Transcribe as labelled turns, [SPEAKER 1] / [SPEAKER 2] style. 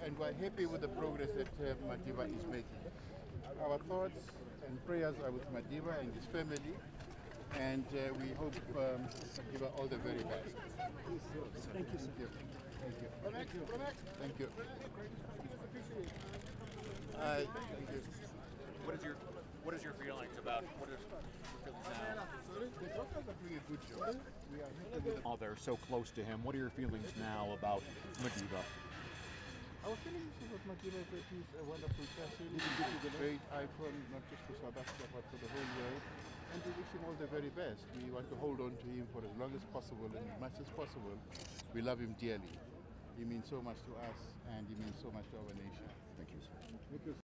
[SPEAKER 1] and we're happy with the progress that Madiba is making. Our thoughts and prayers are with Madiba and his family, and we hope Madiba all the very best.
[SPEAKER 2] Thank you, sir.
[SPEAKER 1] Thank you. Thank you. Thank you. Thank you.
[SPEAKER 3] What is your feelings about what is your feelings now?
[SPEAKER 1] The doctors are doing a good job. We are happy with the
[SPEAKER 3] Oh, they're so close to him. What are your feelings now about Madiba?
[SPEAKER 1] Our feelings about Madiba is that he's a wonderful person. He's a great icon, not just for South Africa, but for the whole world. And we wish him all the very best. We want to hold on to him for as long as possible and as much as possible. We love him dearly. He means so much to us, and he means so much to our nation.
[SPEAKER 3] Thank you, sir.
[SPEAKER 1] Thank you.